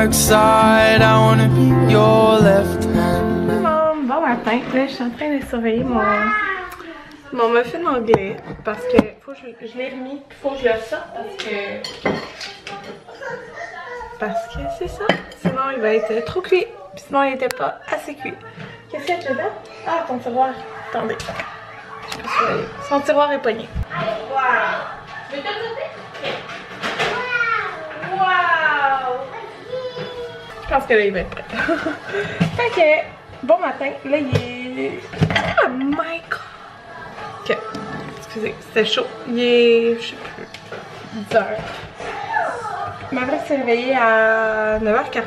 dark side. I wanna be your left hand. Bon matin, là je suis en train de surveiller mon muffin anglais parce que je l'ai remis, il faut que je le sorte parce que c'est ça, sinon il va être trop cuit, puis sinon il était pas assez cuit. Qu'est-ce qu'il y a dedans? Ah, ton tiroir, attendez, je peux surveiller. Son tiroir est pogné. Wow! Je vais te sortir. Wow! Je pense que là il va être prêt. Fait que, bon matin, là il est... Oh my god! Ok, excusez, c'était chaud. Il est, je sais plus, 10 h. Ma vraie s'est réveillée à 9h40.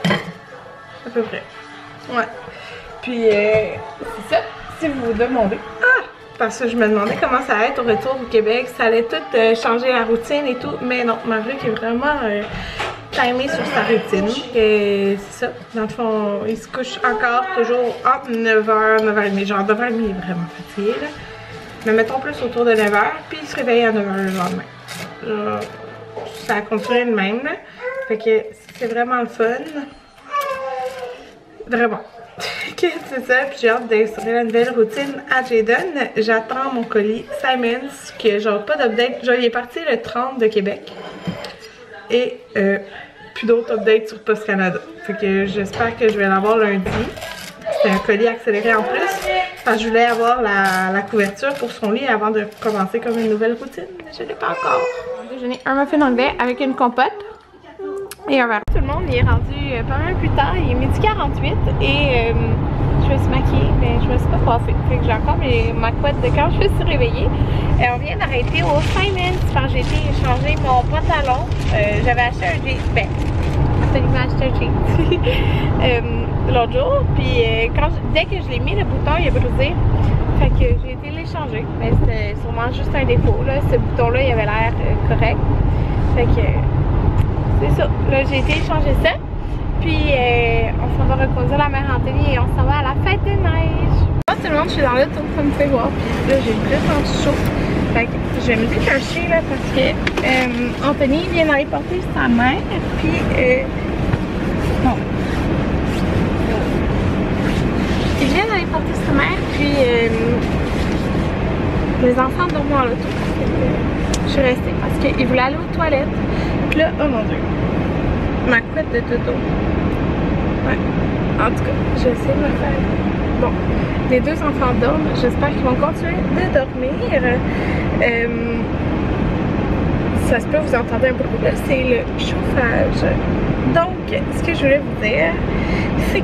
À peu près. Ouais. Puis, c'est ça. Si vous vous demandez. Ah! Parce que je me demandais comment ça allait être au retour au Québec. Ça allait tout changer la routine et tout. Mais non, ma vraie qui est vraiment timée sur sa routine. Et c'est ça. Dans le fond, il se couche encore toujours entre 9h, 9h30. Genre 9h30, il est vraiment fatigué, là. Mais mettons plus autour de 9h. Puis il se réveille à 9h le lendemain. Ça a continué de même, là. Fait que c'est vraiment le fun. Vraiment. C'est ça, puis j'ai hâte d'instaurer la nouvelle routine à Jayden. J'attends mon colis Simons, que genre pas d'update. Genre il est parti le 30 de Québec. Et plus d'autres updates sur Post Canada. Fait que j'espère que je vais l'avoir lundi. C'est un colis accéléré en plus. Parce que je voulais avoir la couverture pour son lit avant de commencer comme une nouvelle routine. Mais je ne l'ai pas encore. J'ai un muffin anglais avec une compote. Et un verre. Tout le monde il est rendu pas mal plus tard, il est 12h48 et je me suis maquillée, mais je me suis pas coiffée. Fait que j'ai encore ma couette de quand je me suis réveillée. On vient d'arrêter au Simons parce que j'ai été changer mon pantalon. J'avais acheté un jean, ben, absolument acheté un jean l'autre jour. Puis dès que je l'ai mis, le bouton il a brûlé. Fait que j'ai été l'échanger. Mais c'était sûrement juste un défaut. Là. Ce bouton-là, il avait l'air correct. Fait que c'est ça. Là, j'ai été échanger ça. Puis, on s'en va reconduire la mère Anthony et on s'en va à la fête de neige. Moi, tout le monde, je suis dans l'auto, comme vous pouvez voir. Puis là, j'ai vraiment chaud. Fait que je vais me décacher là parce que Anthony vient d'aller porter sa mère. Puis, bon. Il vient d'aller porter sa mère. Puis, les enfants dorment dans l'auto. Je suis restée parce qu'ils voulaient aller aux toilettes. Puis là, oh mon dieu, ma couette de dodo. Ouais, en tout cas, je sais me faire. Bon, les deux enfants dorment. J'espère qu'ils vont continuer de dormir. Ça se peut, vous entendez un bruit, là, c'est le chauffage. Donc, ce que je voulais vous dire, c'est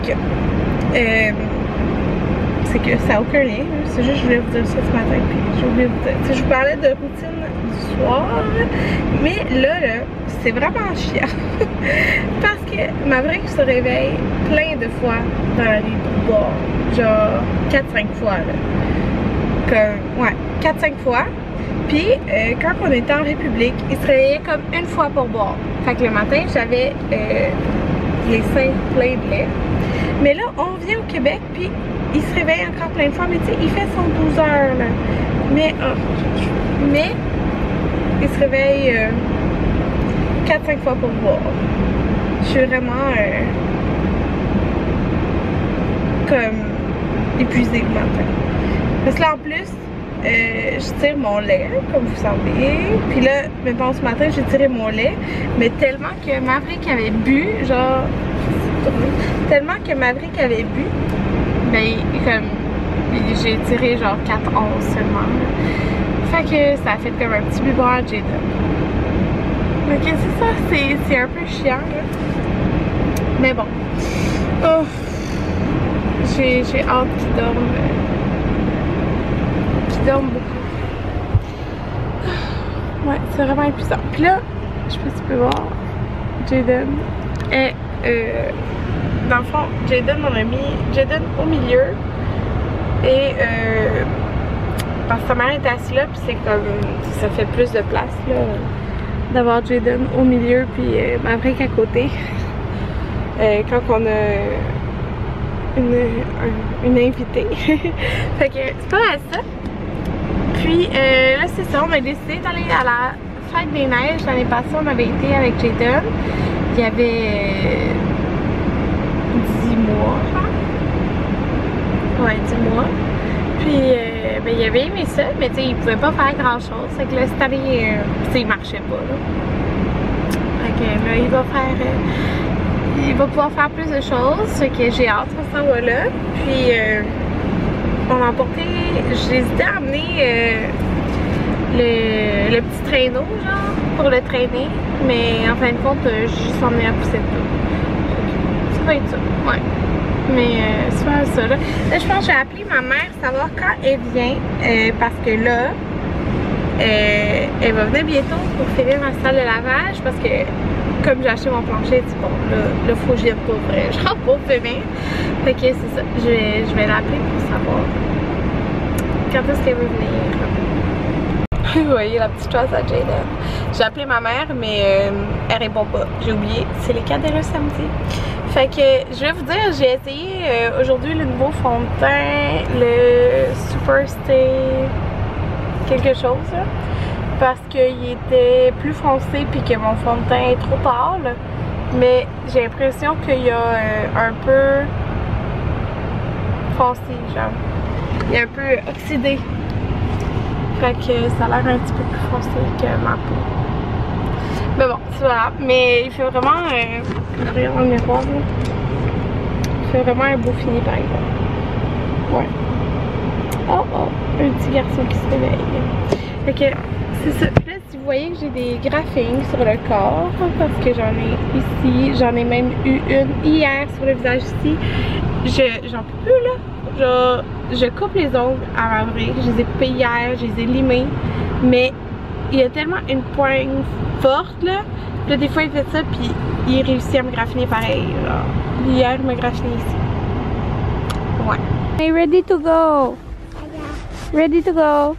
que ça n'a aucun lien. C'est juste que je voulais vous dire ça ce matin. Puis j'ai oublié de vous dire. T'sais, je vous parlais de routine du soir. Mais là c'est vraiment chiant. Parce que ma vraie qui se réveille plein de fois dans la nuit pour boire. Genre 4-5 fois. Là. Comme, ouais, 4-5 fois. Puis quand on était en République, il se réveillait comme une fois pour boire. Fait que le matin, j'avais les seins pleins de lait. Mais là, on vient au Québec, puis il se réveille encore plein de fois. Mais tu sais, il fait son 12 heures, là. Mais il se réveille 4-5 fois pour boire. Je suis vraiment comme épuisée le matin. Parce que là, en plus, je tire mon lait, comme vous savez. Puis là, maintenant ce matin, j'ai tiré mon lait. Mais tellement que Maverick avait bu, genre... Tellement que Maverick avait bu, ben comme j'ai tiré genre 4 onces seulement. Fait que ça a fait comme un petit biberon à Jayden. Ok, c'est ça, c'est un peu chiant là. Mais bon. Oh, j'ai hâte qu'il dorme. Qu'il dorme beaucoup. Ouais, c'est vraiment épuisant. Puis là, je sais pas si tu peux voir, Jayden est dans le fond, Jayden m'en a mis Jayden au milieu et parce que sa mère était assise là, puis c'est comme ça fait plus de place là d'avoir Jayden au milieu puis Maverick à côté quand on a une invitée. Fait que c'est pas mal ça. Puis là c'est ça, on a décidé d'aller à la fête des neiges. L'année passée on avait été avec Jayden. il y avait 10 mois, genre. Ouais, 10 mois. Puis, ben, il avait aimé ça, mais tu sais, il pouvait pas faire grand chose. Fait que là, cette année, tu sais, il marchait pas, là. Fait que là, il va pouvoir faire plus de choses. Fait que j'ai hâte, on s'en va là. Puis, on a emporté, j'hésitais à amener le petit traîneau, genre, pour le traîner. Mais en fin de compte, j'ai juste emmené la poussette là. Ça va être ça, ouais. Mais c'est pas ça là. Là, je pense que je vais appeler ma mère, savoir quand elle vient. Parce que là, elle va venir bientôt pour finir ma salle de lavage. Parce que comme j'ai acheté mon plancher, elle dit bon, là faut que je vienne pour vrai. Je rentre pas demain. Fait que c'est ça. Je vais l'appeler pour savoir quand est-ce qu'elle veut venir. Vous voyez la petite chose à Jayden. J'ai appelé ma mère, mais elle répond pas. J'ai oublié. C'est les cadeaux le samedi. Fait que je vais vous dire, j'ai essayé aujourd'hui le nouveau fond de teint, le Super Stay quelque chose, là, parce qu'il était plus foncé puis que mon fond de teint est trop pâle. Mais j'ai l'impression qu'il y a un peu foncé, genre. Il est un peu oxydé. Fait que ça a l'air un petit peu plus foncé que ma peau. Mais bon, voilà. Mais il fait vraiment... regarde dans le miroir, là. Il fait vraiment un beau fini, par exemple. Ouais. Oh, oh! Un petit garçon qui se réveille. Fait que, c'est ça. Là, si vous voyez que j'ai des graphines sur le corps, parce que j'en ai ici, j'en ai même eu une hier sur le visage ici. J'en peux plus, là. Genre, je coupe les ongles à ma vraie. Je les ai coupés hier, je les ai limés. Mais il y a tellement une poigne forte, là. Là, des fois, il fait ça, puis il réussit à me graffiner pareil. Genre. Hier, il m'a graffiné ici. Ouais. Hey, ready to go! Ready to go!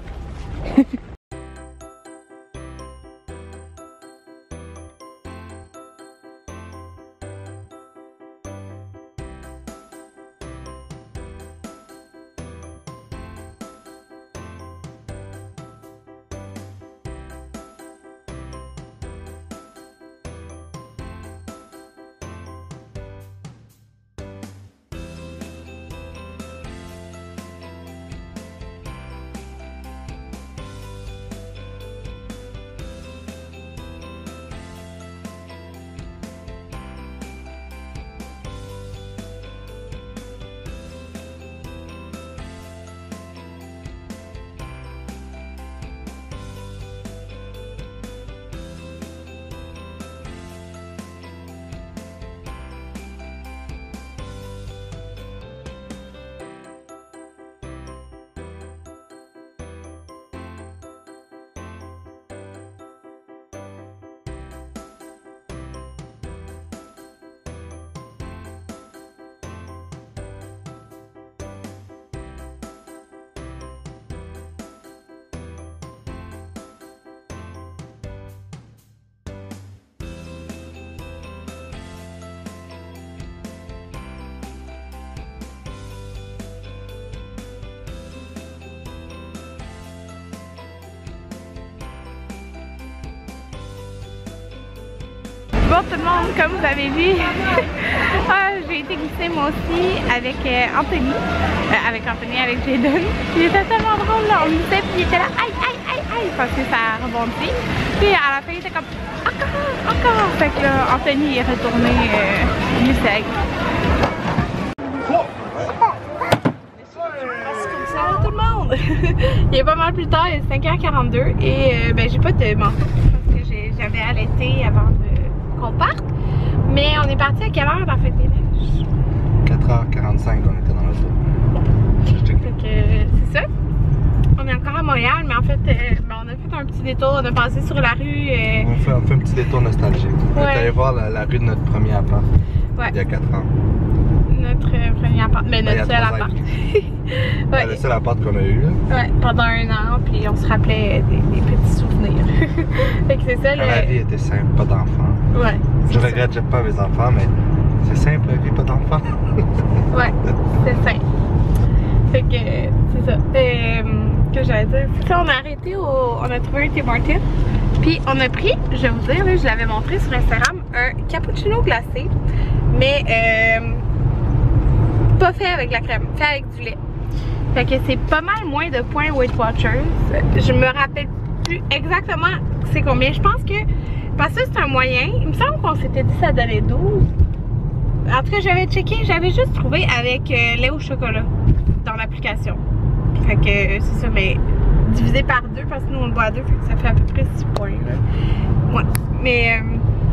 Bon tout le monde, comme vous avez vu, j'ai été glissée moi aussi avec Anthony, avec Jayden. Il était tellement drôle là, on glissait puis il était là aïe aïe aïe aïe parce que ça rebondit. Puis à la fin il était comme encore. Fait que là, Anthony est retourné glisser avec moi. Salut tout le monde! Il est pas mal plus tard, il est 5h42 et ben j'ai pas de manteau parce que j'avais allaité avant qu'on parte. Mais on est parti à quelle heure dans la fête des neiges? 4h45 on était dans l'auto. Fait que c'est ça. On est encore à Montréal, mais en fait, on a fait un petit détour, on a passé sur la rue. On fait un petit détour nostalgique. On est allé voir la rue de notre premier appart. Ouais. Il y a 4 ans. Notre premier appart, mais notre seul appart. Ouais. Le seul appart qu'on a eu. Là. Ouais, pendant 1 an, puis on se rappelait des petits souvenirs. Fait que c'est ça. La vie était simple, pas d'enfants. Ouais. Je regrette pas mes enfants, mais c'est simple la vie, pas d'enfants. Ouais, c'est simple. Fait que c'est ça. Que j'allais dire. C'est ça, on a arrêté on a trouvé un Tim Hortons. Puis on a pris, je vais vous dire, là, je l'avais montré sur Instagram, un cappuccino glacé, mais pas fait avec la crème, fait avec du lait. Fait que c'est pas mal moins de points Weight Watchers. Je me rappelle plus exactement c'est combien. Je pense que, parce que c'est un moyen, il me semble qu'on s'était dit ça donnait 12. En tout cas, j'avais checké, j'avais juste trouvé avec lait au chocolat dans l'application. Fait que c'est ça, mais divisé par 2 parce que nous on le boit à 2, fait que ça fait à peu près 6 points. Là. Ouais, mais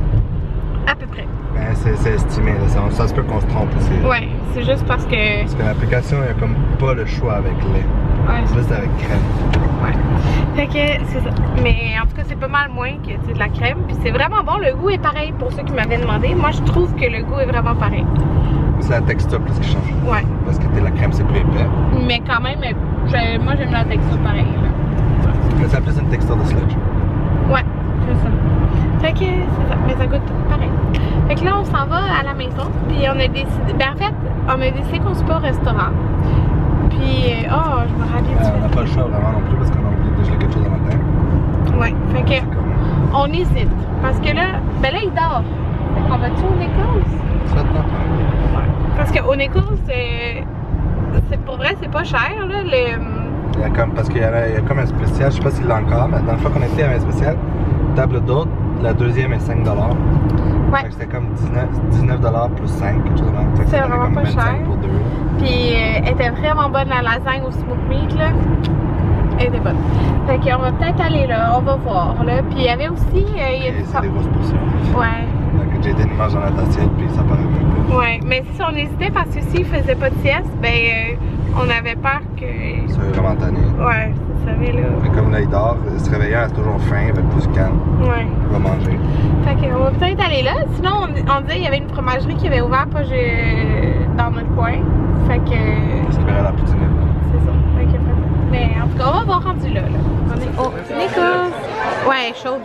à peu près. Ben, c'est estimé, là. Ça se peut qu'on se trompe aussi. Ouais, c'est juste parce que. Parce que l'application, il n'y a comme pas le choix avec lait. Ouais. C'est juste avec crème. Ouais. Fait que c'est ça. Mais en tout cas, c'est pas mal moins que de la crème. Puis c'est vraiment bon. Le goût est pareil pour ceux qui m'avaient demandé. Moi, je trouve que le goût est vraiment pareil. C'est la texture plus qui change. Ouais. Parce que la crème, c'est plus épais. Mais quand même, moi, j'aime la texture pareille. Là. Mais ça a plus une texture de sludge. Ouais, c'est ça. Fait que c'est ça. Mais ça goûte pareil. Fait que là, on s'en va à la maison. Puis on a décidé. Ben en fait, on a décidé qu'on se va au restaurant. Puis, oh, je me rappelle On n'a pas le choix vraiment non plus parce qu'on a oublié de geler quelque chose le matin. Ouais, fait que on hésite. Parce que là, ben là, il dort. Fait qu'on va-tu au Nichols? Ça te tente? Ouais. Parce qu'au Nichols, c'est pour vrai, c'est pas cher, là. Il y a comme, parce qu'il y a comme un spécial, je sais pas s'il l'a encore, mais dans le fois qu'on était, il y avait un spécial. Table d'hôte, la deuxième est 5 $. Ouais. Fait que c'était comme 19 $ plus 5, quelque chose de même. Fait que C'est ça donnait vraiment comme pas 25 cher. pour 2. Puis, elle était vraiment bonne, la lasagne au smoked meat, là. Elle était bonne. Fait qu'on va peut-être aller là, on va voir, là. Puis, il y avait aussi. Il y a Et c'est des grosses portions. Ouais. Donc, j'ai été une image dans la assiette, puis ça paraît même plus. Ouais, mais si on hésitait parce que s'il faisait pas de sieste, ben, on avait peur que. C'est vraiment tanné. Ouais, vous savez, là. Mais comme là, il dort, se réveillant, elle est toujours faim, avec plus calme. Ouais. Il va manger. Fait qu'on va peut-être aller là. Sinon, on disait qu'il y avait une fromagerie qui avait ouvert pas dans notre coin. Fait que. Je verrai la poutine. C'est ça. Fait que peut-être. Mais en tout cas, on va voir rendu là. On est au Nichols. Ouais, chaude.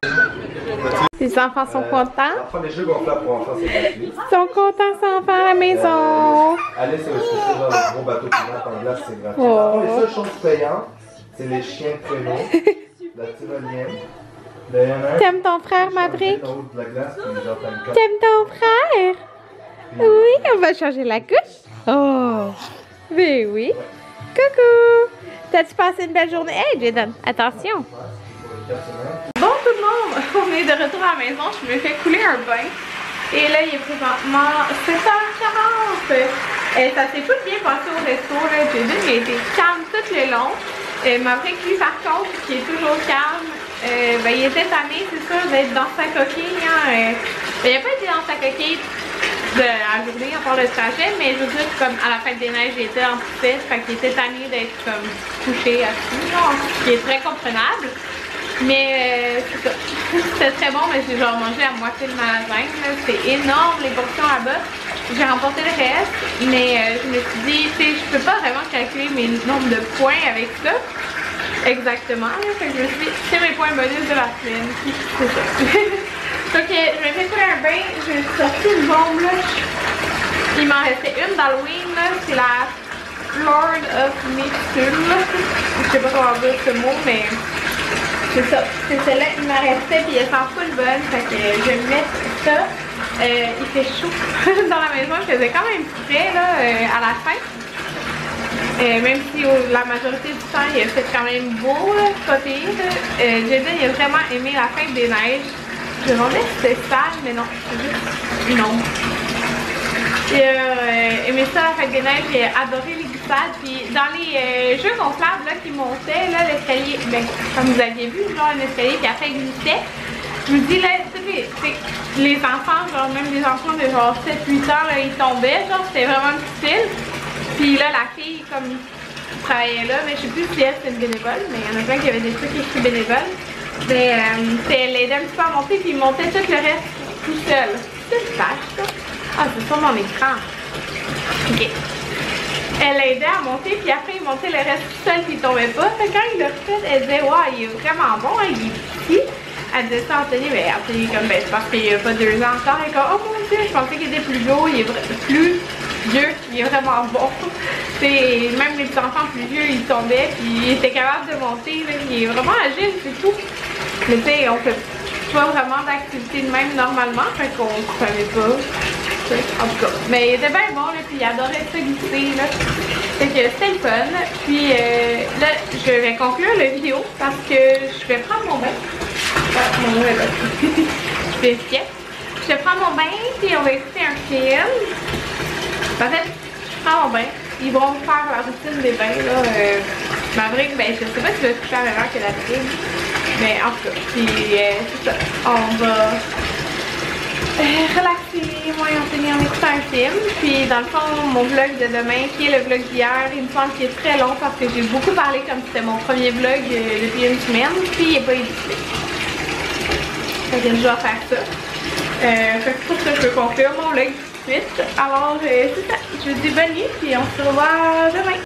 Les enfants sont contents. Enfants, les jeux gonflables pour enfants, c'est gratuit. Ils sont contents sans faire à la maison. Allez sur le site, genre le gros bateau pilote en glace, c'est gratuit. Oh. Les seules choses payantes, c'est les chiens de traîneau, la tyrolienne. Il y en a un. T'aimes ton frère, Maverick? De la glace, puis genre, t'as une coque. T'aimes ton frère? Oui, on va changer la couche. Oh, mais oui. Coucou. T'as-tu passé une belle journée? Hey, Jaden, attention. Bon tout le monde, on est de retour à la maison. Je me fais couler un bain. Et là, il est présentement 7h40. Ça s'est tout bien passé au resto. Jaden, il a été calme tout le long. Maverick, lui, par contre, qui est toujours calme, ben, il était tanné, c'est sûr, d'être dans sa coquille. Hein. Il n'a pas été dans sa coquille de la journée, à part le trajet, mais je veux dire, comme à la fête des neiges, il était en petite, fait qu'il était tanné d'être comme couché assis, ce qui est très comprenable. Mais c'est ça. C'était très bon, mais j'ai genre mangé à moitié de ma lasagne. C'était énorme les portions là-bas. J'ai remporté le reste, mais je me suis dit, tu sais, je peux pas vraiment calculer mes nombres de points avec ça. Exactement. Là, fait que je me suis dit, c'est mes points bonus de la semaine. C'est ça. Donc je me fais couler un bain, j'ai sorti une bombe là. Il m'en restait une d'Halloween là, c'est la Lord of Mixture. Je sais pas comment dire ce mot, mais c'est ça. C'est celle-là qui m'en restait, puis elle sent full bonne. Fait que je vais mettre ça. Il fait chaud dans la maison, je faisais quand même frais là, à la fin. Même si la majorité du temps il a fait quand même beau, là, pas pire. Jaden il a vraiment aimé la fête des neiges. Je me demandais si c'était sale, mais non, c'est juste une ombre. J'ai aimé ça la fête des neiges, j'ai adoré les glissades. Puis dans les jeux gonflables là, qui montaient, l'escalier, ben, comme vous aviez vu, genre un escalier qui après glissait. Je me dis là, tu sais, les enfants, genre même les enfants de genre 7-8 ans, là, ils tombaient, genre c'était vraiment difficile. Puis là, la fille, comme travaillait là, mais je sais plus si elle c'était une bénévole, mais il y en a plein qui avaient des trucs écrits bénévoles. Mais elle aidait un petit peu à monter, puis il montait tout le reste tout seul. C'est une flash, ça? Ah, c'est sur mon écran. Ok. Elle aidait à monter, puis après il montait le reste tout seul, puis il tombait pas. Fait que quand il l'a fait, elle disait, ouais, il est vraiment bon, hein, il est petit. Elle disait ça à Anthony, mais Anthony, comme, ben, c'est parce qu'il n'y a pas 2 ans encore. Elle est comme, oh mon dieu, je pensais qu'il était plus gros, il est plus vieux, il est vraiment bon. Même les petits enfants plus vieux, ils tombaient, puis il était capable de monter, là, il est vraiment agile, c'est tout. Mais tu sais, on fait pas vraiment d'activité de même normalement, fait qu'on savait pas. En tout cas, mais il était bien bon, là, puis il adorait ça glisser, là. Fait que c'était le fun. Puis là, je vais conclure la vidéo parce que je vais prendre mon bain. Ah, mon bain est là. Je vais fier. Je vais prendre mon bain, puis on va écouter un film. En fait, je prends mon bain. Ils vont faire la routine des bains, là. Maverick, ben, je sais pas si je vais se coucher à la même heure que la petite. Mais en tout cas, puis c'est ça. On va relaxer, moi et Anthony en écoutant un film. Puis dans le fond, mon vlog de demain, qui est le vlog d'hier, il me semble qu'il est très long parce que j'ai beaucoup parlé comme si c'était mon premier vlog depuis une semaine. Puis il n'est pas édité. Fait que je dois faire ça. Fait que pour ça, je peux conclure mon vlog tout de suite. Alors, c'est ça. Je vous dis bonne nuit, puis on se revoit demain.